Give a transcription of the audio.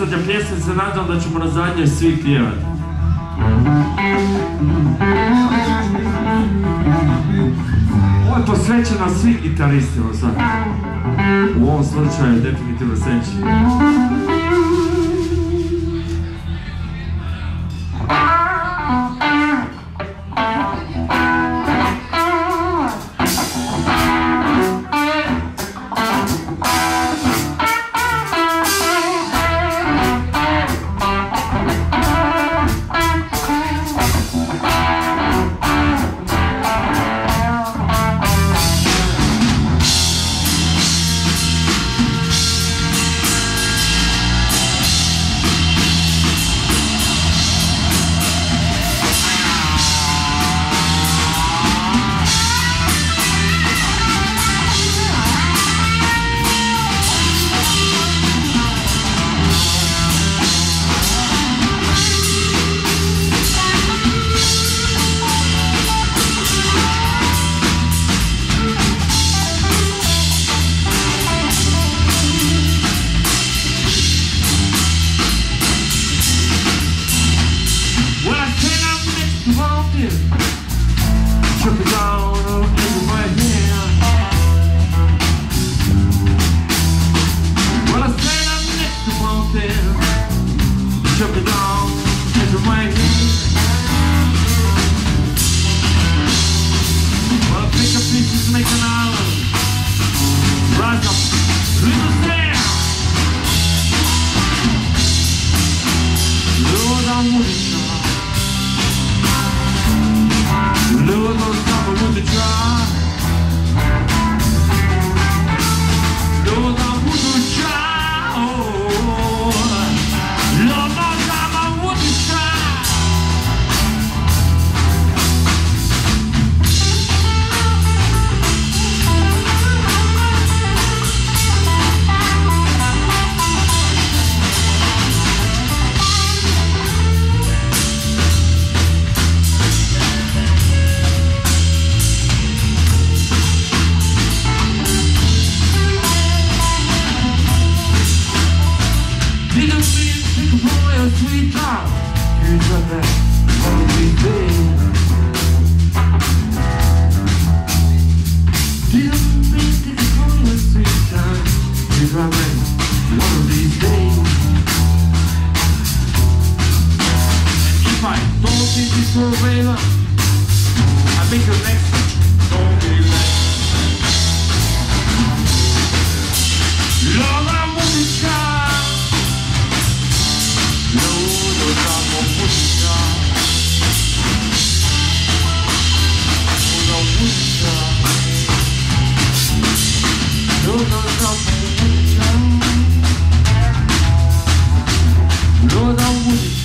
posljednja pjesma, se nadam da ćemo na zadnjoj svi pjevati. Ovo je posvećeno svim gitaristima sad. U ovom slučaju definitivno Senči. Jumping down over my hand. Well, I stand up next to mountain, jumping down over my hand. Well, I pick up pieces, make an island, rise up, little sand. Lord, I'm moving now. Lord knows I'm with the try. Lord, I'm with the try. Oh, Lord knows I'm with the try. Sweet time, here's what that one of these days. Didn't mean to call you a sweet time, here's what that one of these days. And if I don't think it's so real, I make your next don't be late. Lord, I'm on the sky. Lord, I'm with you.